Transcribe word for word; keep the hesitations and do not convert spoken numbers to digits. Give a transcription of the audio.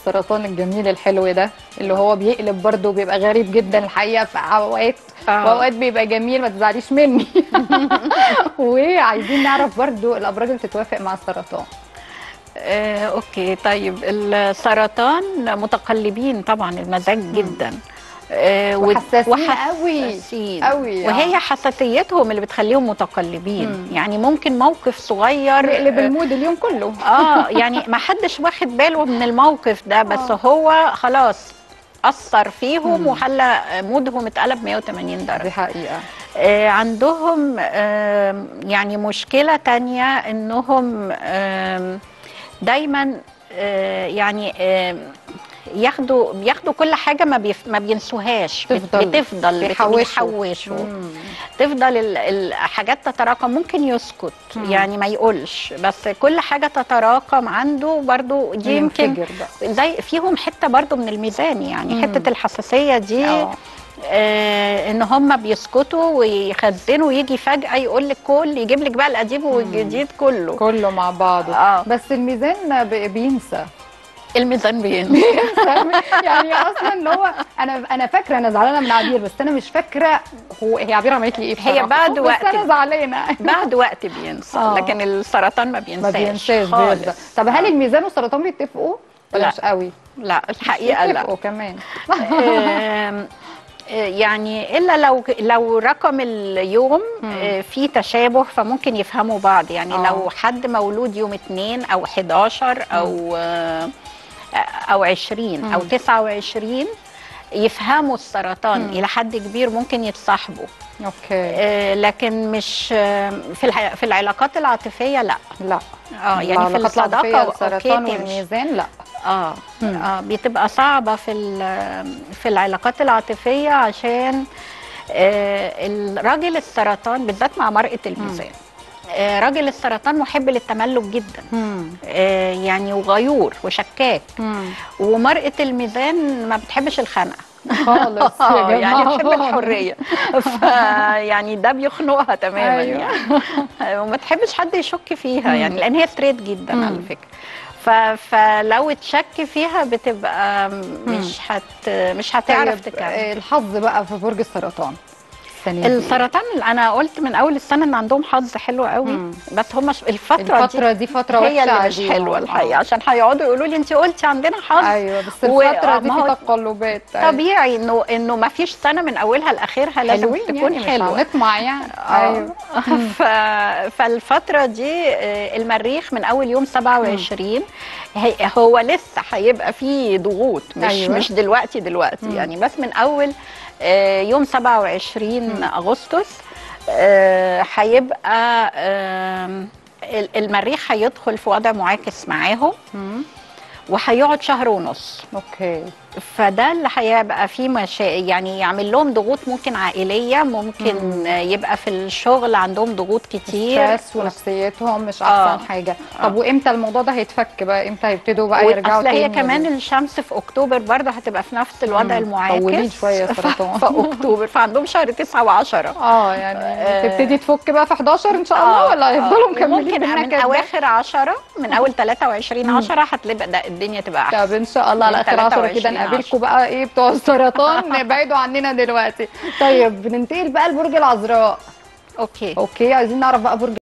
السرطان الجميل الحلو ده اللي هو بيقلب برضه، بيبقى غريب جدا الحقيقه في اوقات، واوقات بيبقى جميل، ما تزعليش مني. وعايزين نعرف برضه الابراج اللي تتوافق مع السرطان. آه، اوكي. طيب السرطان متقلبين طبعا المزاج جدا، آه وحساسين قوي قوي، وهي حساسيتهم اللي بتخليهم متقلبين. مم. يعني ممكن موقف صغير يقلب المود اليوم كله. اه يعني ما حدش واخد باله من الموقف ده، بس آه. هو خلاص اثر فيهم وخلى مودهم اتقلب مية وتمانين درجه. دي حقيقه. آه عندهم آه يعني مشكله تانية، انهم آه دايما آه يعني آه ياخدوا بياخدوا كل حاجه ما بيف ما بينسوهاش، تفضل بتفضل بيحوشوا, بيحوشوا. تفضل الحاجات تتراكم. ممكن يسكت مم. يعني ما يقولش، بس كل حاجه تتراكم عنده برضو. دي يمكن زي فيهم حته برضو من الميزان، يعني مم. حته الحساسيه دي أوه. آه ان هم بيسكتوا ويخزنوا، ويجي فجاه يقول لك كل يجيب لك بقى القديم والجديد كله كله مع بعضه. آه. بس الميزان بينسى. الميزان بينسى. يعني اصلا اللي هو انا انا فاكره انا زعلانه من عبير، بس انا مش فاكره هو هي عبير عملت لي ايه بصراحه. هي بعد وقت، بس انا زعلانه. بعد وقت بينسى. آه. لكن السرطان ما بينساش ما بينساش خالص. طب هل الميزان والسرطان بيتفقوا ولا لا. مش قوي؟ لا الحقيقه لا. بيتفقوا كمان. يعني الا لو لو رقم اليوم في تشابه فممكن يفهموا بعض. يعني أوه. لو حد مولود يوم اتنين او حداشر او او عشرين مم. او تسعة وعشرين يفهموا السرطان مم. الى حد كبير، ممكن يتصاحبوا. اوكي. آه لكن مش في في العلاقات العاطفيه لا لا. اه يعني في الصداقه السرطان والميزان لا. اه مم. اه بتبقى صعبه في في العلاقات العاطفيه، عشان آه الراجل السرطان بالذات مع مرأة الميزان. مم. آه راجل السرطان محب للتملك جدا. آه يعني وغيور وشكاك. مم. ومرأة الميزان ما بتحبش الخنقه خالص. يا جماعه يعني بتحب الحريه. فيعني ده بيخنقها تماما. أيوة. يعني وما تحبش حد يشك فيها. مم. يعني لان هي ستريت جدا. مم. على فكره. فلو تشك فيها بتبقى مش هت مش هتعرف تكمل. الحظ بقى في برج السرطان السرطان، انا قلت من اول السنه ان عندهم حظ حلو قوي. مم. بس هم الفتره, الفتره دي, دي فتره هي اللي مش حلوه الحقيقه. آه. عشان هيقعدوا يقولوا لي انت قلتي عندنا حظ. ايوه بس الفتره و... دي في تقلبات. طبيعي انه انه ما فيش سنه من اولها لاخرها لازم تكون يعني حلوه. مش هنطمع يعني. ايوه. ف... فالفتره دي المريخ من اول يوم سبعة وعشرين هي هو لسه هيبقى فيه ضغوط، مش أيوة. مش دلوقتي دلوقتي. مم. يعني بس من اول يوم سبعة وعشرين أغسطس هيبقى المريخ هيدخل في وضع معاكس معاهم، وهيقعد شهر ونص. اوكي. فده اللي هيبقى فيه مشا... يعني يعمل لهم ضغوط ممكن عائليه، ممكن مم. يبقى في الشغل عندهم ضغوط كتير، ستريس ونفسيتهم مش احسن آه. حاجه. طب آه. وامتى الموضوع ده هيتفك بقى؟ امتى هيبتدوا بقى يرجعوا تاني؟ هي كمان الشمس في اكتوبر برضه هتبقى في نفس الوضع المعاكس. طولين شويه سرطان في اكتوبر، فعندهم شهر تسعة وعشرة. اه يعني آه. تبتدي تفك بقى في حداشر ان شاء الله. آه. ولا هيفضلوا مكملين؟ ممكن من اواخر عشرة، من اول تلاتة وعشرين عشرة هتبقى الدنيا تبقى احسن. طب ان شاء الله على اخر عشرة كده نقابلكم بقى ايه بتوع السرطان نبعدوا عننا دلوقتي. طيب بننتقل بقى لبرج العذراء. اوكي اوكي عايزين نعرف بقى برج